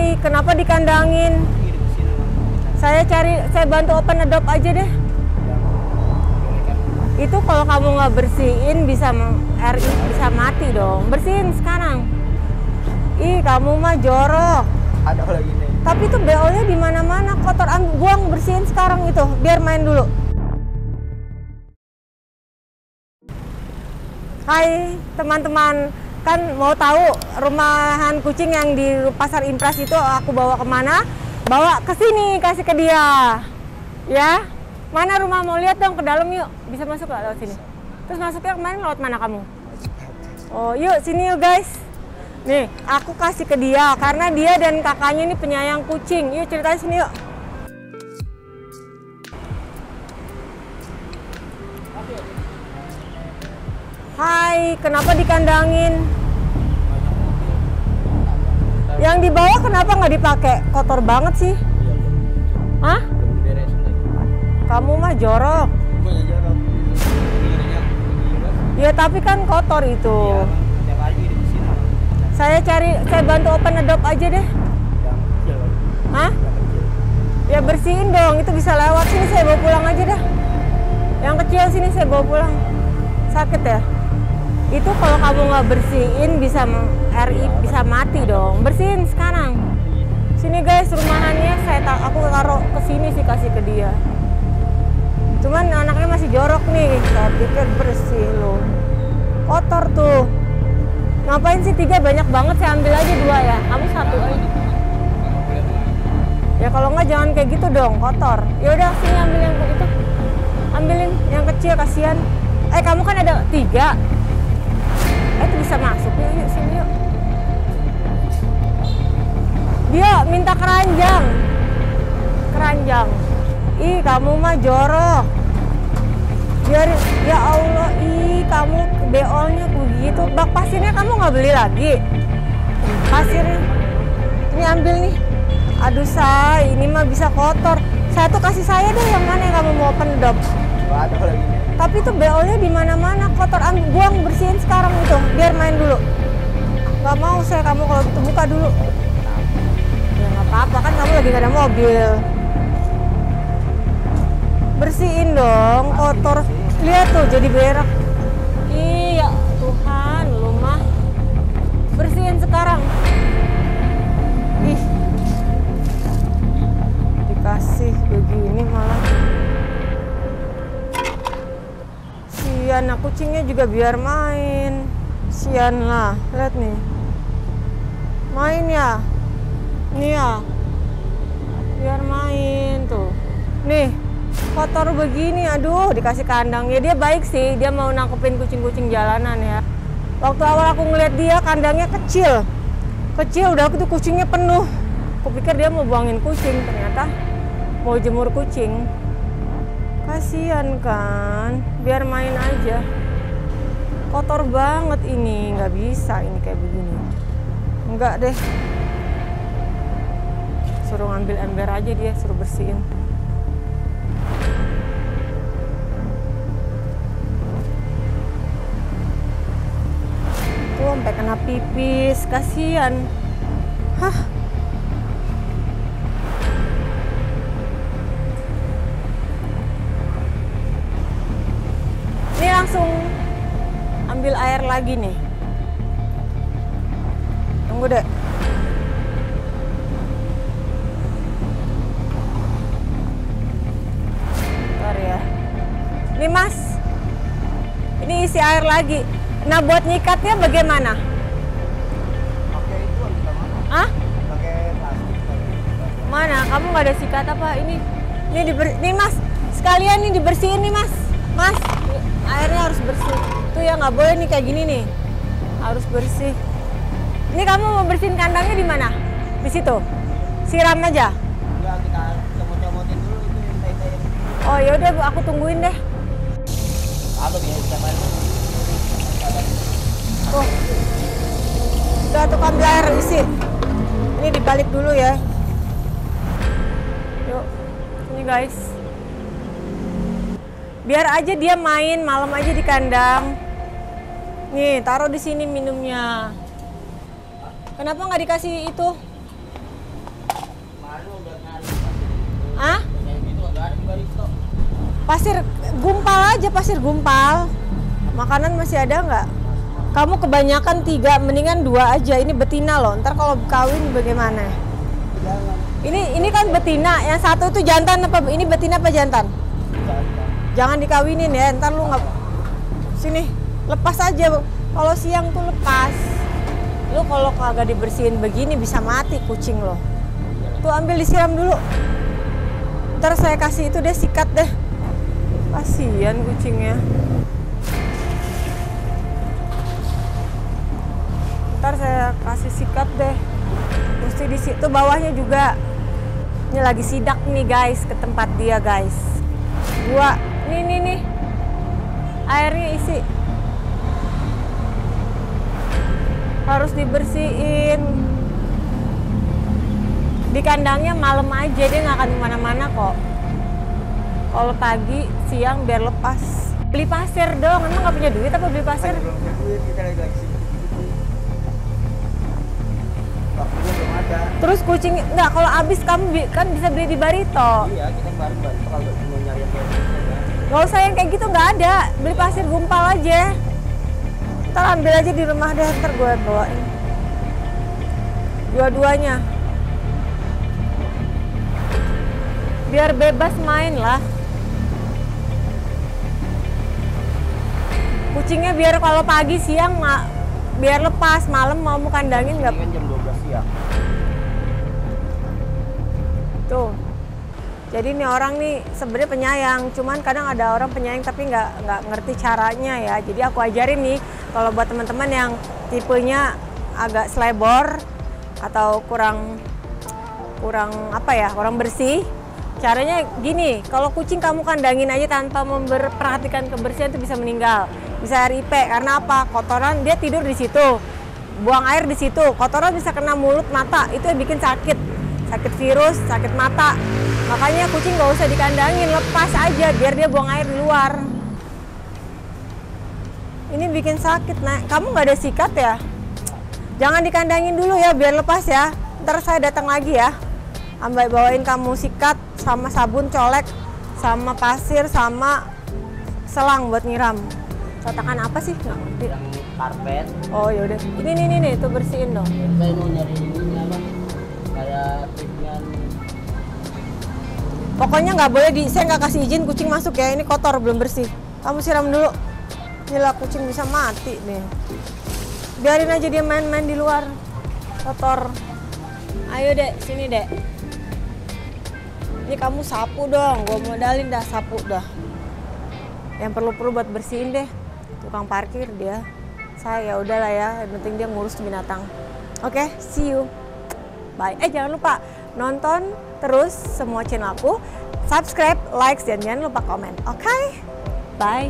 Hai, kenapa dikandangin? Saya bantu open adopt aja deh. Itu kalau kamu nggak bersihin bisa RI bisa mati dong. Bersihin sekarang. Ih, kamu mah jorok. Ada lagi nih. Tapi itu BO-nya di mana-mana kotor. Buang, bersihin sekarang itu. Biar main dulu. Hai teman-teman, kan mau tahu rumahan kucing yang di Pasar Impres itu aku bawa kemana? Bawa ke sini, kasih ke dia. Ya, mana rumah, mau lihat dong ke dalam yuk. Bisa masuk nggak lewat sini? Terus masuknya kemarin lewat mana kamu? Oh, yuk sini yuk guys. Nih, aku kasih ke dia karena dia dan kakaknya ini penyayang kucing. Yuk ceritain sini yuk. Hai, kenapa dikandangin? Yang di bawah kenapa nggak dipakai? Kotor banget sih. Hah? Kamu mah jorok. Ya tapi kan kotor itu. Saya bantu open adopt aja deh. Hah? Ya bersihin dong, itu bisa lewat sini, saya bawa pulang aja dah. Yang kecil sini saya bawa pulang. Sakit ya? Itu kalau kamu nggak bersihin bisa RI bisa mati dong. Bersihin sekarang. Sini guys, rumahannya aku taruh ke sini sih, kasih ke dia. Cuman anaknya masih jorok nih. Saya pikir bersih loh. Kotor tuh. Ngapain sih 3 banyak banget, saya ambil aja 2 ya. Kamu 1 aja. Ya kalau nggak jangan kayak gitu dong, kotor. Ya udah sini ambil yang itu. Ambilin yang kecil, kasihan. Kamu kan ada 3. Itu bisa masuk. Yuk sini yuk. Dia minta keranjang. Keranjang. Ih, kamu mah jorok. Ya Allah, ih kamu BO-nya begitu. Bak pasirnya kamu nggak beli lagi? Pasirnya. Ini ambil nih. Aduh say, ini mah bisa kotor. Saya tuh kasih saya deh yang mana yang kamu mau open adopt. Ada lagi nih. Tapi itu BO-nya di mana-mana kotor. Buang, bersihin sekarang itu. Biar main dulu. Gak mau saya kamu kalau gitu, buka dulu. Ya nggak apa-apa kan, kamu lagi gak ada mobil. Bersihin dong, kotor. Lihat tuh jadi berak. Iya Tuhan, lu mah. Bersihin sekarang. Ih. Dikasih begini malah. Sian, nah kucingnya juga biar main. Sian lah, lihat nih. Main ya. Nih ya. Biar main tuh. Nih, kotor begini, aduh dikasih kandang. Ya dia baik sih, dia mau nangkepin kucing-kucing jalanan ya. Waktu awal aku ngeliat dia, kandangnya kecil. Kecil, udah tuh kucingnya penuh. Aku pikir dia mau buangin kucing, ternyata mau jemur kucing. Kasian kan, biar main aja. Kotor banget ini, nggak bisa ini kayak begini. Enggak deh. Suruh ngambil ember aja dia, suruh bersihin. Tuh sampai kena pipis, kasian. Hah? Ini langsung ambil air lagi nih. Tunggu deh. Bentar ya. Nih Mas, ini isi air lagi. Nah buat nyikatnya bagaimana? Pakai itu bisa mana? Hah? Pakai plastik. Mana? Kamu nggak ada sikat apa? Ini nih Mas, sekalian nih dibersihin nih Mas. Mas, airnya harus bersih. Tuh ya nggak boleh nih kayak gini nih. Harus bersih. Ini kamu mau bersihin kandangnya di mana? Di situ. Siram aja. Enggak, kita comot-comotin dulu itu yang tai-tai. Oh ya udah Bu, aku tungguin deh. Apa dia bisa main? Tuh. Udah tuh ambil air isi. Ini dibalik dulu ya. Yuk. Ini guys. Biar aja dia main malam aja di kandang. Nih, taruh di sini minumnya. Kenapa nggak dikasih itu? Ah? Kayak gitu nggak ada di barista. Pasir gumpal aja, pasir gumpal. Makanan masih ada nggak? Kamu kebanyakan 3, mendingan 2 aja. Ini betina loh. Ntar kalau kawin bagaimana? Jangan. Ini kan betina. Yang satu itu jantan apa? Ini betina apa jantan? Jangan dikawinin ya. Ntar lu nggak. Sini, lepas aja. Kalau siang tuh lepas. Lu kalau kagak dibersihin begini bisa mati kucing lo. Tuh ambil disiram dulu. Ntar saya kasih itu deh, sikat deh. Kasihan kucingnya. Ntar saya kasih sikat deh. Mesti di situ bawahnya juga. Ini lagi sidak nih guys, ke tempat dia guys. 2, nih. Airnya isi. Harus dibersihin. Di kandangnya malam aja, dia nggak akan kemana-mana kok. Kalau pagi, siang biar lepas. Beli pasir dong, emang nggak punya duit apa beli pasir? Belum punya duit, kita lagi waktunya belum ada. Terus kucing, nggak kalau habis kamu kan bisa beli di Barito. Iya, kita bareng-bareng kalau mau nyari yang kayak gitu ya. Gak usah yang kayak gitu, nggak ada. Beli pasir gumpal aja. Ntar ambil aja di rumah deh, ntar gue bawain. Dua-duanya. Biar bebas main lah. Kucingnya biar kalau pagi siang biar lepas, malam mau kandangin nggak. Ini kan jam 12 siang. Tuh. Jadi nih orang nih sebenarnya penyayang, cuman kadang ada orang penyayang tapi nggak ngerti caranya ya. Jadi aku ajarin nih, kalau buat teman-teman yang tipenya agak selebor atau kurang apa ya, kurang bersih. Caranya gini, kalau kucing kamu kandangin aja tanpa memperhatikan kebersihan itu bisa meninggal. Bisa RIP, karena apa? Kotoran, dia tidur di situ, buang air di situ, kotoran bisa kena mulut, mata, itu yang bikin sakit virus, sakit mata. Makanya kucing gak usah dikandangin, lepas aja biar dia buang air di luar. Ini bikin sakit, nah kamu nggak ada sikat ya? Jangan dikandangin dulu ya, biar lepas ya. Ntar saya datang lagi ya, ambil bawain kamu sikat sama sabun colek, sama pasir, sama selang buat nyiram. Cetakan apa sih? Nggak ngerti. Yang karpet. Oh yaudah, ini tuh bersihin dong. Saya mau nyari ini apa? Kayak treatment. Pokoknya nggak boleh saya nggak kasih izin kucing masuk ya. Ini kotor belum bersih. Kamu siram dulu. Inilah kucing bisa mati nih. Biarin aja dia main-main di luar. Kotor. Ayo dek, sini dek. Ini kamu sapu dong. Gue modalin dah sapu dah. Yang perlu buat bersihin deh. Tukang parkir dia. Saya udahlah ya. Yang penting dia ngurus binatang. Oke, see you. Bye. Jangan lupa nonton terus semua channel aku, subscribe, like, dan jangan lupa komen. Oke? Bye.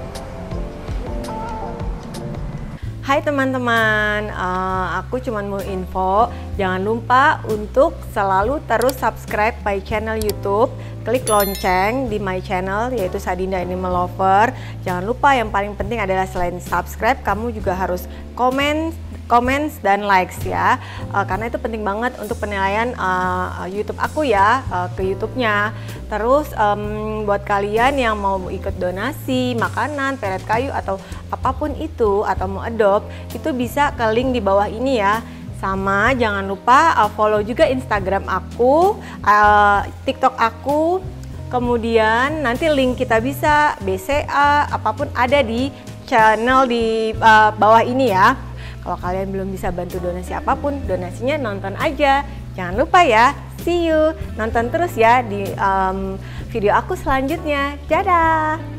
Hai teman-teman, aku cuma mau info, jangan lupa untuk selalu terus subscribe my channel YouTube, klik lonceng di my channel yaitu Sadinda Animal Lover. Jangan lupa yang paling penting adalah selain subscribe, kamu juga harus comments dan likes ya, karena itu penting banget untuk penilaian YouTube aku ya, ke YouTube-nya. Terus buat kalian yang mau ikut donasi makanan, peret kayu atau apapun itu, atau mau adopt, itu bisa ke link di bawah ini ya. Sama jangan lupa follow juga Instagram aku, TikTok aku, kemudian nanti link kita bisa BCA apapun ada di channel di bawah ini ya. Kalau kalian belum bisa bantu donasi apapun, donasinya nonton aja. Jangan lupa ya, see you. Nonton terus ya di video aku selanjutnya. Dadah!